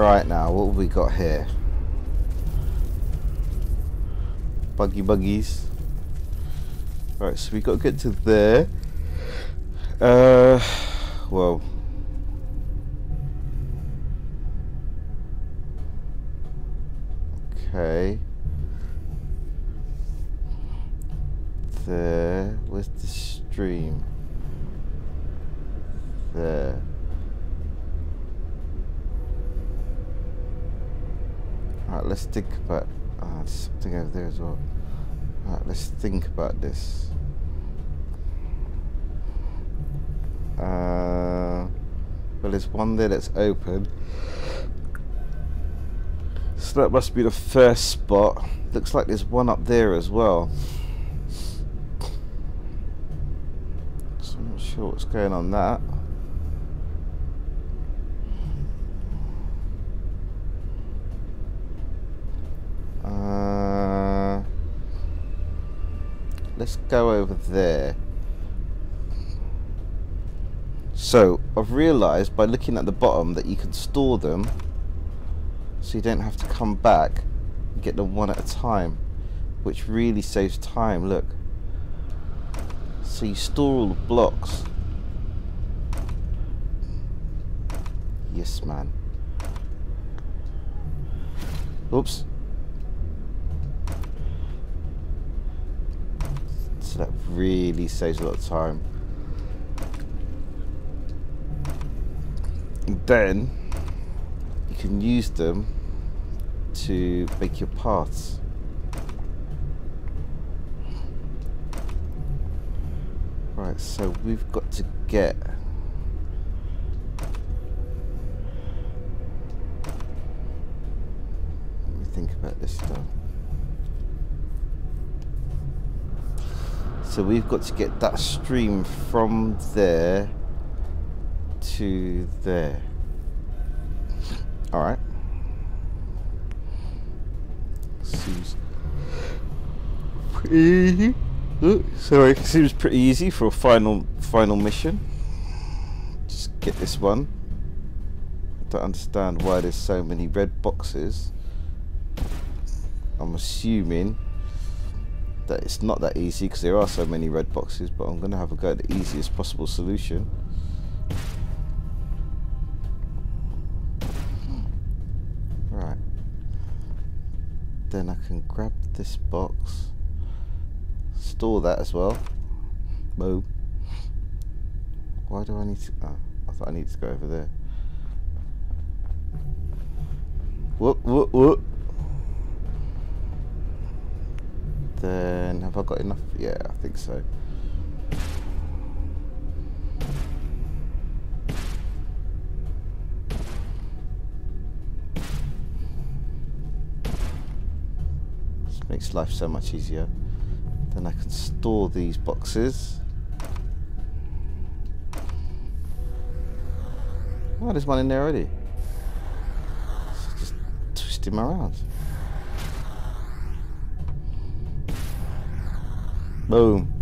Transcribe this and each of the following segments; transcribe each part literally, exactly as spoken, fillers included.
Right, now what have we got here? Buggy buggies. Right, so we got to get to there. Uh, well. Okay. There. Where's the stream? There. Alright, let's think about... Ah, oh, there's something over there as well. Alright, let's think about this. Uh, well, there's one there that's open. So that must be the first spot. Looks like there's one up there as well. So I'm not sure what's going on that. Uh, let's go over there. So I've realised by looking at the bottom that you can store them, so you don't have to come back and get them one at a time, which really saves time. Look, so you store all the blocks. Yes, man. Oops. So that really saves a lot of time. And then you can use them to make your paths. Right, so we've got to get let me think about this stuff. So we've got to get that stream from there to there. Alright. Seems pretty easy. Oh, sorry, seems pretty easy for a final final mission. Just get this one. I don't understand why there's so many red boxes. I'm assuming that it's not that easy because there are so many red boxes, but I'm gonna have a go at the easiest possible solution. Right. Then I can grab this box, store that as well. Boom. Why do I need to? Oh, I thought I needed to go over there. Whoop, whoop, whoop. Then have I got enough? Yeah, I think so. This makes life so much easier. Then I can store these boxes. Oh, there's one in there already. So just twist him around. Boom.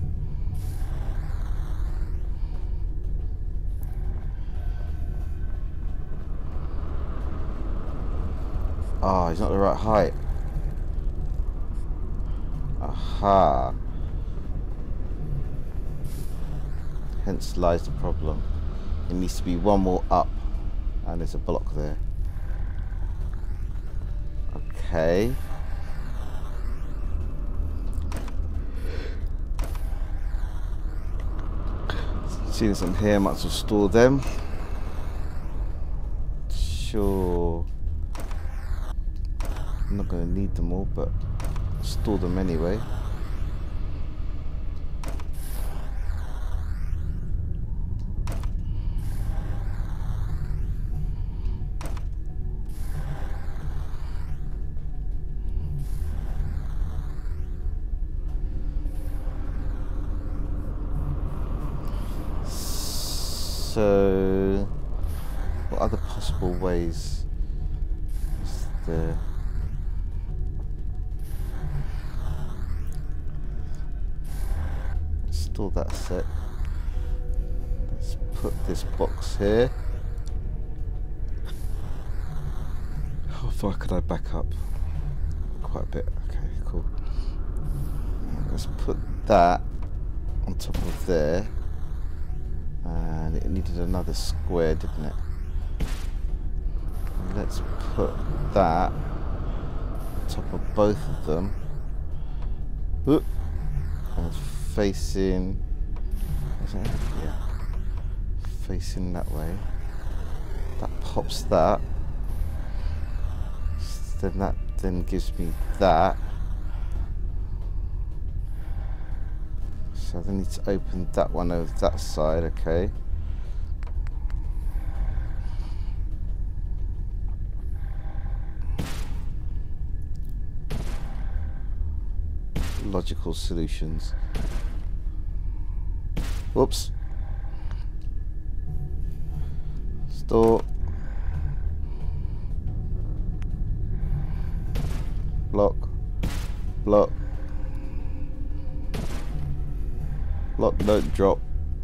Oh, he's not the right height. Aha. Hence lies the problem. It needs to be one more up, and there's a block there. Okay. Seeing some here, might as well store them. Sure. I'm not going to need them all, but store them anyway. So, what other possible ways is there? Store that set. Let's put this box here. far could I back up? Quite a bit. Okay, cool. Let's put that on top of there. And it needed another square, didn't it? And let's put that on top of both of them. Oop. And facing... Is that it? Yeah. Facing that way. That pops that. Then that then gives me that. So I need to open that one over that side, okay. Logical solutions. Whoops. Store. Block. Block. Block, don't drop.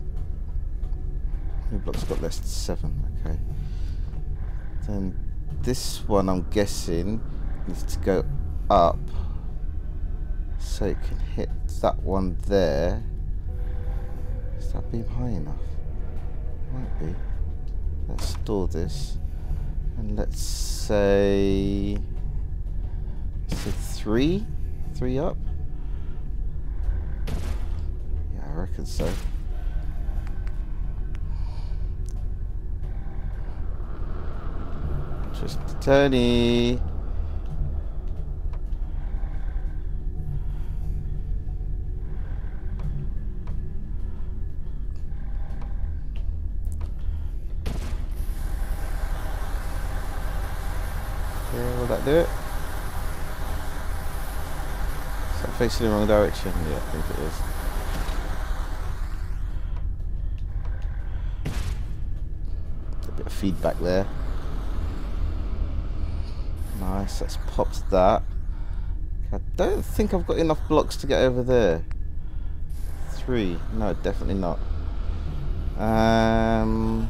New block's got less than seven, okay. Then this one, I'm guessing, needs to go up so it can hit that one there. Is that beam high enough? Might be. Let's store this. And let's say... So three? Three up? I reckon so. Just Tony. Yeah, will that do it? Is that facing in the wrong direction? Yeah, I think it is. Feedback there. Nice, let's pop that. I don't think I've got enough blocks to get over there. Three. No, definitely not. Um,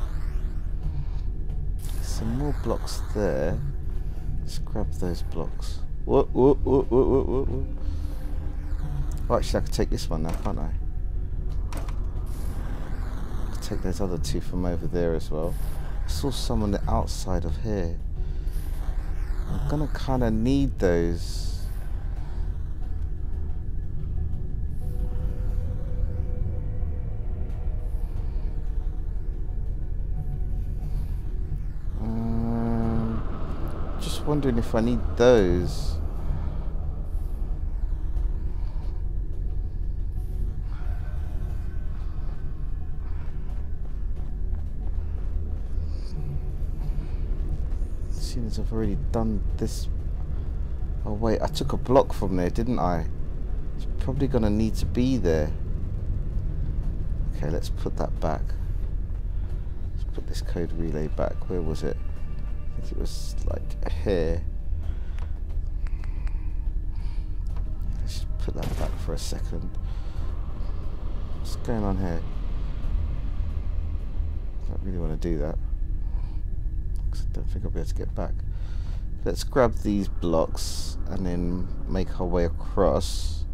some more blocks there. Let's grab those blocks. Whoa, whoa, whoa, whoa, whoa, whoa, whoa. Oh, actually, I could take this one now, can't I? I could take those other two from over there as well. I saw some on the outside of here. I'm gonna kind of need those. Um, just wondering if I need those. Seeing as I've already done this. Oh wait, I took a block from there, didn't I? It's probably gonna need to be there. Okay, let's put that back. Let's put this code relay back. Where was it? I think it was like here. Let's just put that back for a second. What's going on here? I don't really want to do that. I don't think I'll be able to get back. Let's grab these blocks and then make our way across.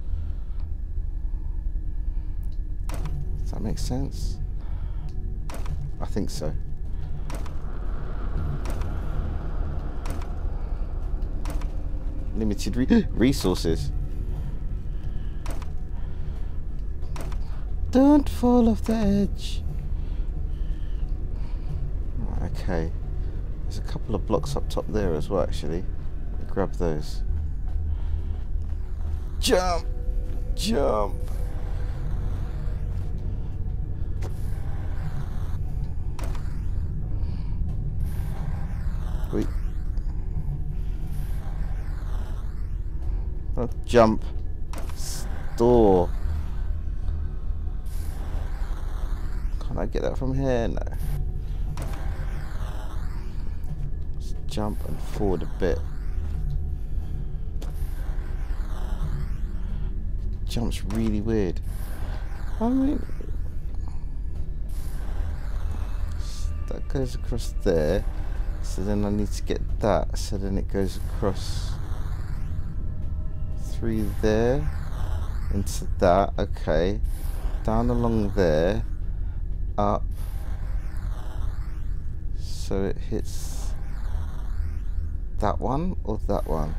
Does that make sense? I think so. Limited re resources. Don't fall off the edge. Okay. There's a couple of blocks up top there as well, actually. Grab those. Jump! Jump! Wait. Oh, jump. Store. Can't I get that from here? No. Jump and forward a bit. Jump's really weird. I mean, that goes across there. So then I need to get that, so then it goes across through there into that. Okay, down along there, up, so it hits that one or that one.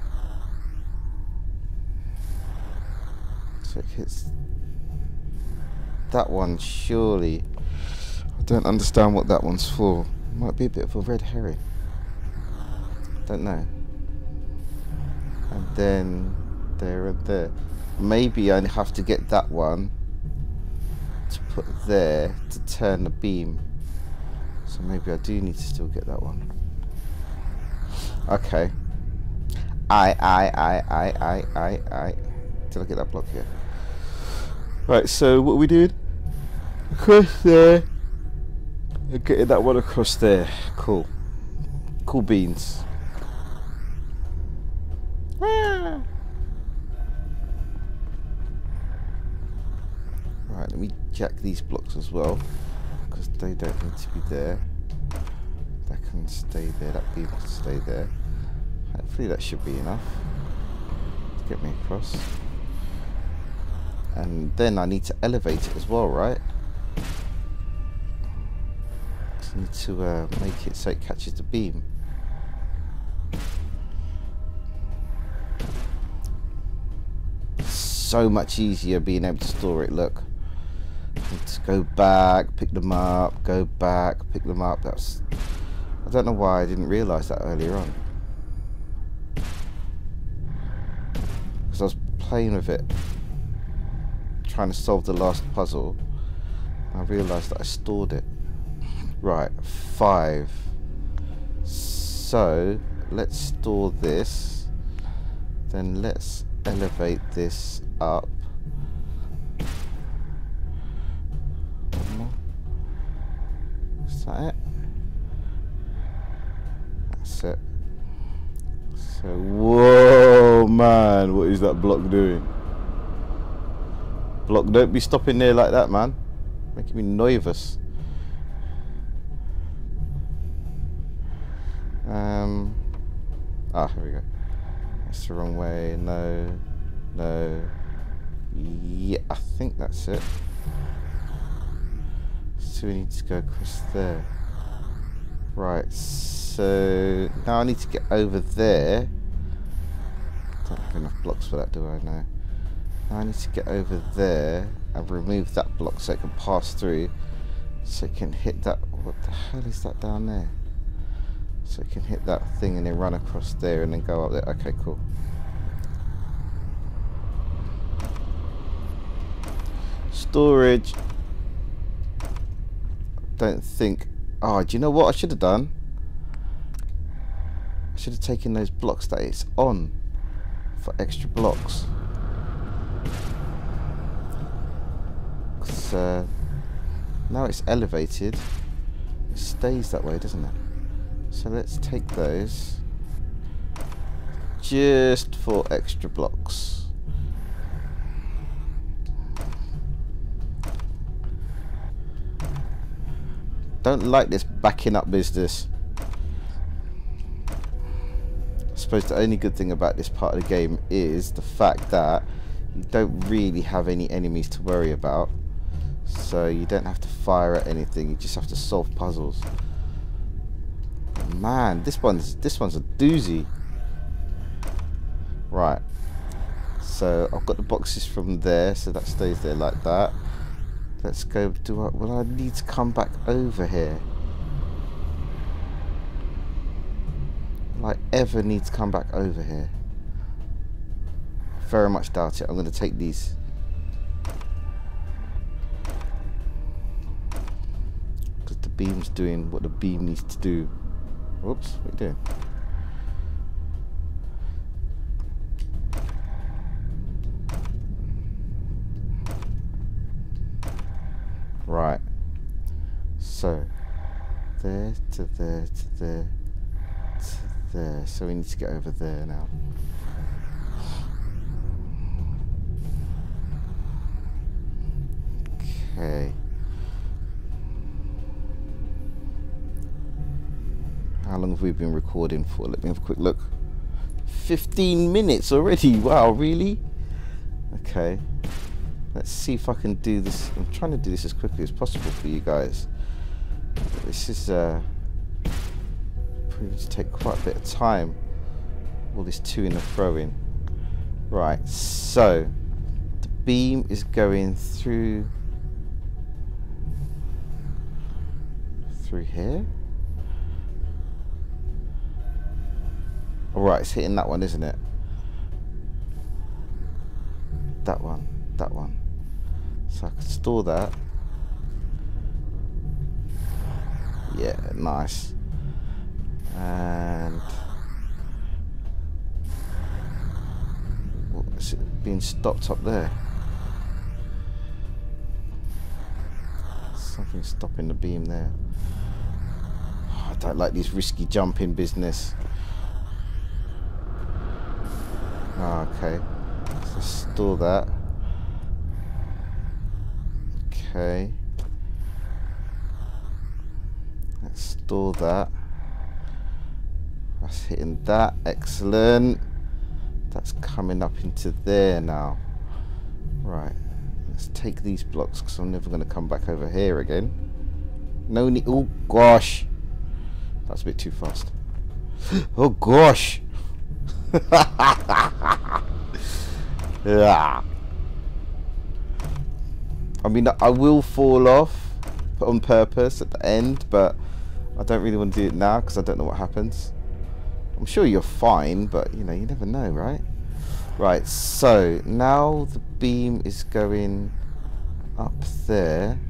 So it hits that one, surely. I don't understand what that one's for. Might be a bit of a red herring. Don't know. And then there and there. Maybe I have to get that one to put there to turn the beam. So maybe I do need to still get that one. Okay. I, I, I, I, I, I, I. Did I get that block here? Right, so what we did? Across there. And getting that one across there. Cool. Cool beans. Ah. Right, let me jack these blocks as well, because they don't need to be there. That can stay there, that beam can stay there. Hopefully that should be enough to get me across. And then I need to elevate it as well, right? I need to uh, make it so it catches the beam. So much easier being able to store it, look. Let's go back, pick them up, go back, pick them up. That's, I don't know why I didn't realise that earlier on. Because I was playing with it, trying to solve the last puzzle. I realised that I stored it. Right, five. So let's store this. Then let's elevate this up. One more. Is that it? That's it. So, whoa, man, what is that block doing? Block, don't be stopping there like that, man. Making me nervous. Um. Ah, here we go. That's the wrong way. No. No. Yeah, I think that's it. So we need to go across there. Right, so now I need to get over there. Don't have enough blocks for that, do I? No. Now I need to get over there and remove that block so it can pass through. So it can hit that. What the hell is that down there? So it can hit that thing and then run across there and then go up there. Okay, cool. Storage. Don't think. Oh, do you know what I should have done? I should have taken those blocks that it's on for extra blocks. Because uh, now it's elevated, it stays that way, doesn't it? So let's take those just for extra blocks. Don't like this backing up business. I suppose the only good thing about this part of the game is the fact that you don't really have any enemies to worry about. So you don't have to fire at anything, you just have to solve puzzles. Man, this one's this one's a doozy. Right. So I've got the boxes from there, so that stays there like that. Let's go. Do I? Will I need to come back over here? Will I ever need to come back over here? Very much doubt it. I'm going to take these. Because the beam's doing what the beam needs to do. Whoops, what are you doing? Right. So, there to there to there to there. So we need to get over there now. Okay. How long have we been recording for? Let me have a quick look. fifteen minutes already. Wow, really? Okay. Let's see if I can do this. I'm trying to do this as quickly as possible for you guys. This is uh, proving to take quite a bit of time. All this to and fro in. Right, so the beam is going through through here. Alright, it's hitting that one, isn't it? That one, that one. So I can store that. Yeah, nice. And what is it being stopped up there? Something stopping the beam there. Oh, I don't like this risky jumping business. Oh, okay. So store that. Okay. Let's store that. That's hitting that. Excellent. That's coming up into there now. Right. Let's take these blocks because I'm never going to come back over here again. No need. Oh, gosh. That's a bit too fast. Oh, gosh. Yeah. I mean, I will fall off on purpose at the end, but I don't really want to do it now because I don't know what happens. I'm sure you're fine, but you know, you never know, right? Right, so now the beam is going up there.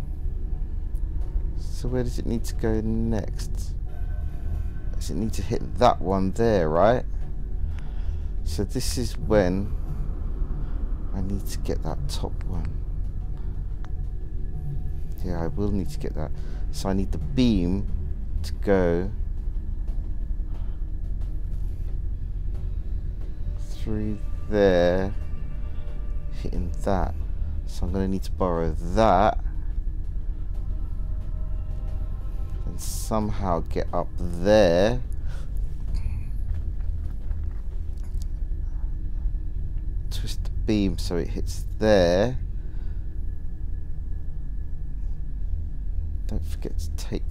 So where does it need to go next? Does it need to hit that one there, right? So this is when I need to get that top one. Yeah, I will need to get that. So I need the beam to go through there, hitting that. So I'm going to need to borrow that and somehow get up there. Twist the beam so it hits there. Don't forget to take.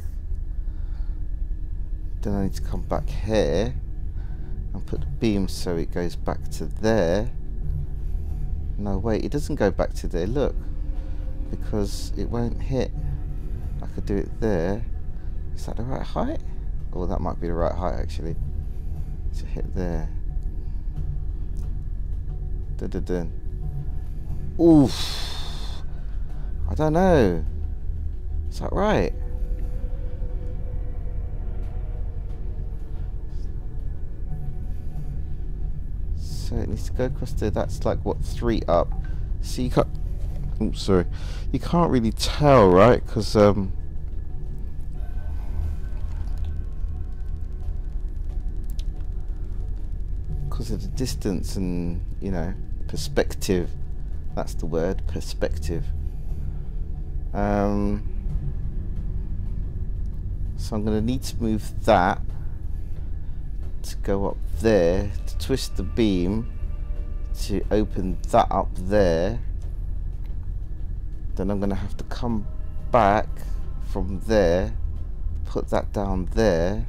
Then I need to come back here and put the beam so it goes back to there. No, wait, it doesn't go back to there, look, because it won't hit. I could do it there. Is that the right height? Oh, that might be the right height actually. To hit there. Dun dun dun. Oof. I don't know. Is that right? So it needs to go across there. That's like what, three up. So you can't. Oops, sorry. You can't really tell, right? Because um. Because of the distance and, you know, perspective. That's the word, perspective. Um. So I'm going to need to move that to go up there, to twist the beam to open that up there. Then I'm going to have to come back from there, put that down there.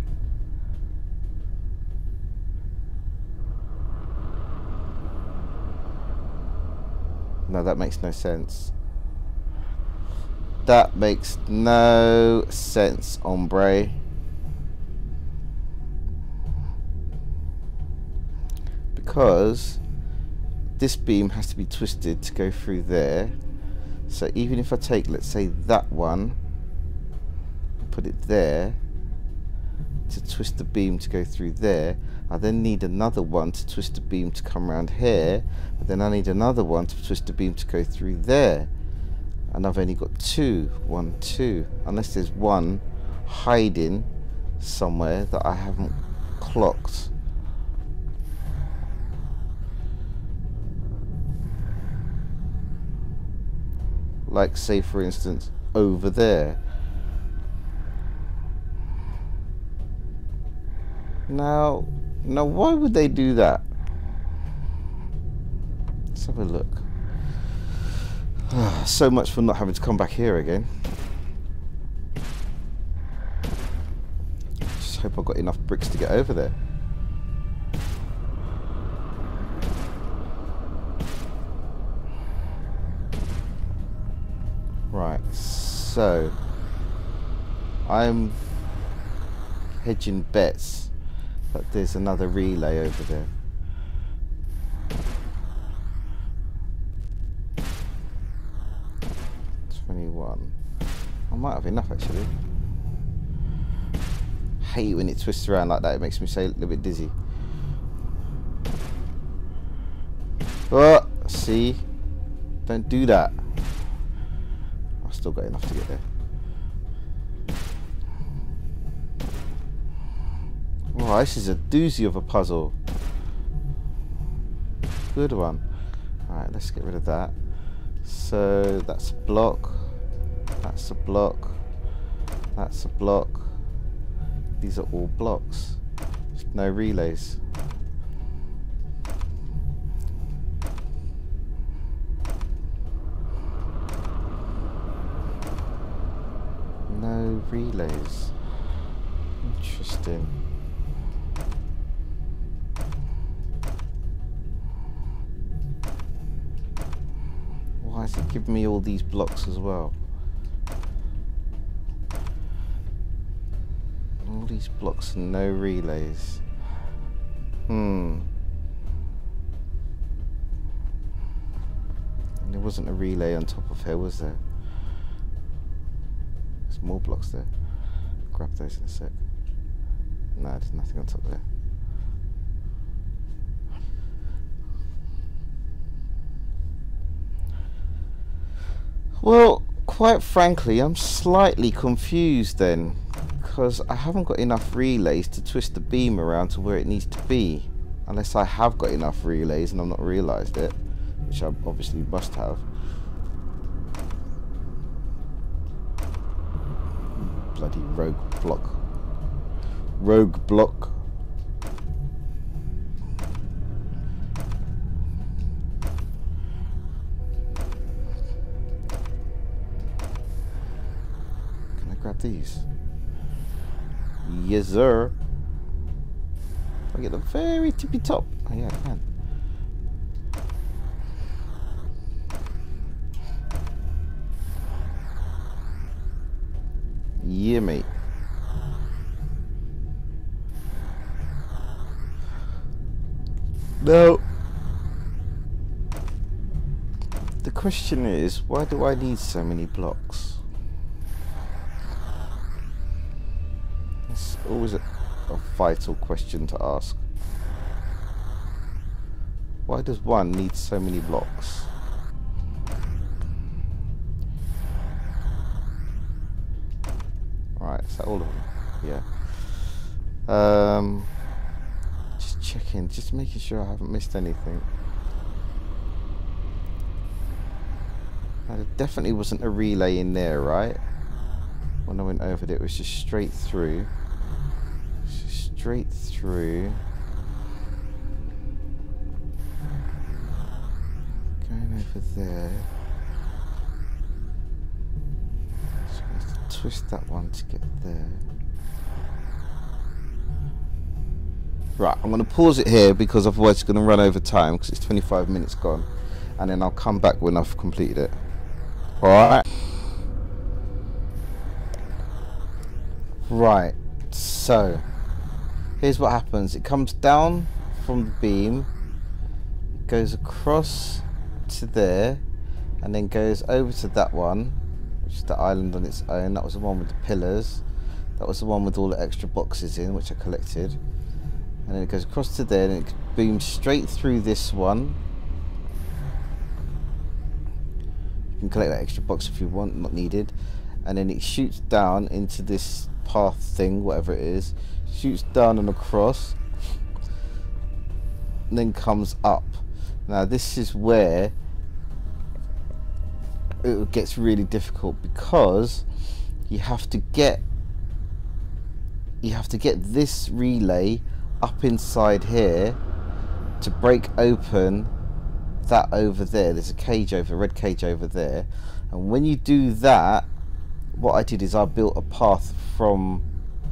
No, that makes no sense. That makes no sense, hombre. Because this beam has to be twisted to go through there. So even if I take, let's say, that one, put it there to twist the beam to go through there, I then need another one to twist the beam to come around here, but then I need another one to twist the beam to go through there. And I've only got two. One, two. Unless there's one hiding somewhere that I haven't clocked. Like, say for instance, over there. Now, now why would they do that? Let's have a look. So much for not having to come back here again. Just hope I've got enough bricks to get over there. Right, so I'm hedging bets that there's another relay over there. twenty-one. I might have enough actually. Hate when it twists around like that, it makes me say a little bit dizzy. Oh, see? Don't do that. I've still got enough to get there. Wow, this is a doozy of a puzzle. Good one. Alright, let's get rid of that. So that's a block. That's a block. That's a block. These are all blocks. No relays. No relays. Interesting. Why is it giving me all these blocks as well? All these blocks and no relays. Hmm. And there wasn't a relay on top of here, was there? There's more blocks there. Grab those in a sec. No, there's nothing on top there. Well, quite frankly, I'm slightly confused then, because I haven't got enough relays to twist the beam around to where it needs to be, unless I have got enough relays and I've not realised it, which I obviously must have. Bloody rogue block. Rogue block. Grab these. Yes, sir. I get the very tippy top. Oh, yeah, I can. Yeah, mate. No. The question is, why do I need so many blocks? It's always a, a vital question to ask. Why does one need so many blocks? Right, is that all of them? Yeah. Um, just checking, just making sure I haven't missed anything. Now, there definitely wasn't a relay in there, right? When I went over it, it was just straight through. Just straight through. Going over there. So I have to twist that one to get there. Right, I'm going to pause it here because otherwise it's going to run over time because it's twenty-five minutes gone. And then I'll come back when I've completed it. Alright. Right, so here's what happens. It comes down from the beam, goes across to there, and then goes over to that one, which is the island on its own. That was the one with the pillars. That was the one with all the extra boxes in, which I collected. And then it goes across to there, and it beams straight through this one. You can collect that extra box if you want, not needed. And then it shoots down into this path thing, whatever it is, shoots down and across, and then comes up. Now this is where it gets really difficult because you have to get you have to get this relay up inside here to break open that over there. There's a cage over, a red cage over there. And when you do that, what I did is I built a path from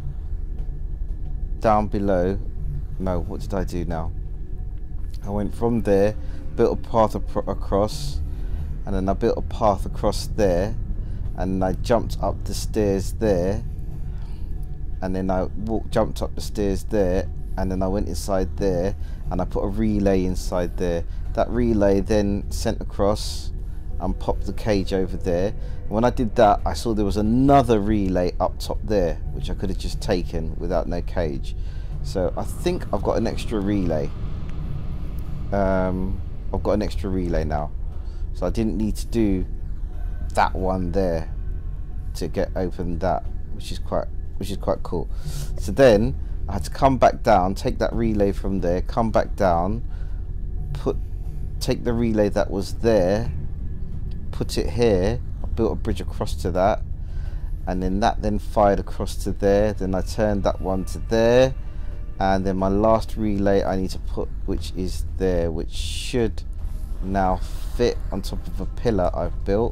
down below. No, what did I do now? I went from there, built a path across, and then I built a path across there, and I jumped up the stairs there, and then I walked, jumped up the stairs there, and then I went inside there, and I put a relay inside there. That relay then sent across and popped the cage over there. And when I did that, I saw there was another relay up top there, which I could have just taken without no cage. So I think I've got an extra relay. Um, I've got an extra relay now, so I didn't need to do that one there to get open that, which is quite, which is quite cool. So then I had to come back down, take that relay from there, come back down, put, take the relay that was there, put it here. I built a bridge across to that, and then that then fired across to there. Then I turned that one to there. And then my last relay I need to put, which is there, which should now fit on top of a pillar I've built.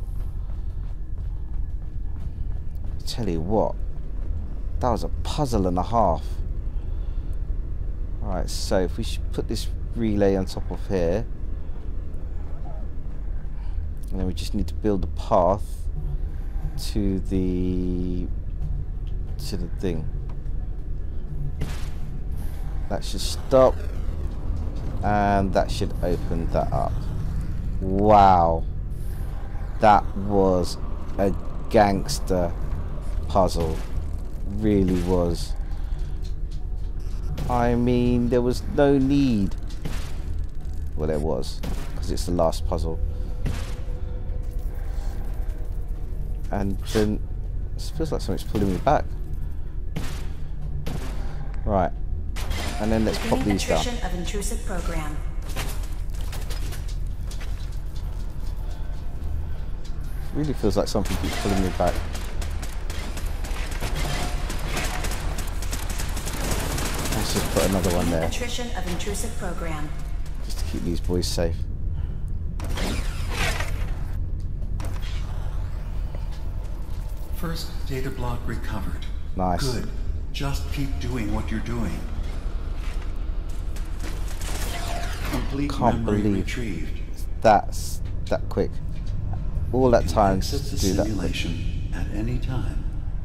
I tell you what, that was a puzzle and a half. Alright, so if we should put this relay on top of here, and then we just need to build a path to the to the thing. That should stop, and that should open that up. Wow, that was a gangster puzzle, really was. I mean, there was no need. Well, there was, because it's the last puzzle. And then it feels like something's pulling me back. Right. And then let's pop these down. Of intrusive program. Really feels like something keeps pulling me back. Let's just put another one there. Attrition of intrusive program. Just to keep these boys safe. First data block recovered. Nice. Good. Just keep doing what you're doing. Complete Can't memory believe retrieved. that's that quick. All that time to Exit the do that quick. simulation at any time.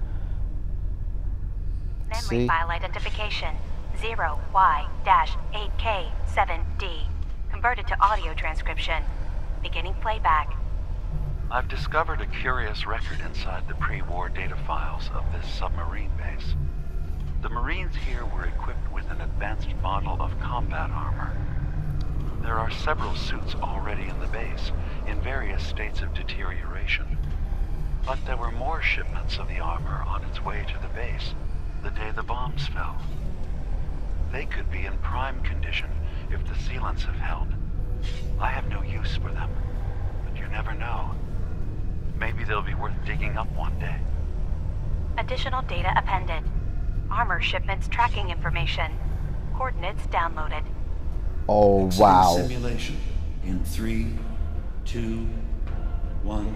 Memory See? file identification zero Y eight K seven D. Converted to audio transcription. Beginning playback. I've discovered a curious record inside the pre-war data files of this submarine base. The Marines here were equipped with an advanced model of combat armor. There are several suits already in the base, in various states of deterioration. But there were more shipments of the armor on its way to the base the day the bombs fell. They could be in prime condition if the sealants have held. I have no use for them, but you never know. Maybe they'll be worth digging up one day. Additional data appended. Armor shipments tracking information. Coordinates downloaded. Oh Exiting wow. Simulation in three, two, one.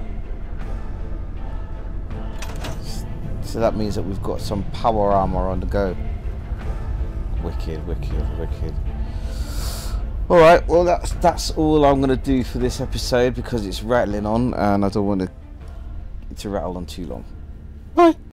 So that means that we've got some power armor on the go. Wicked, wicked, wicked. Alright, well that's that's all I'm gonna do for this episode because it's rattling on and I don't want to to rattle on too long. Bye.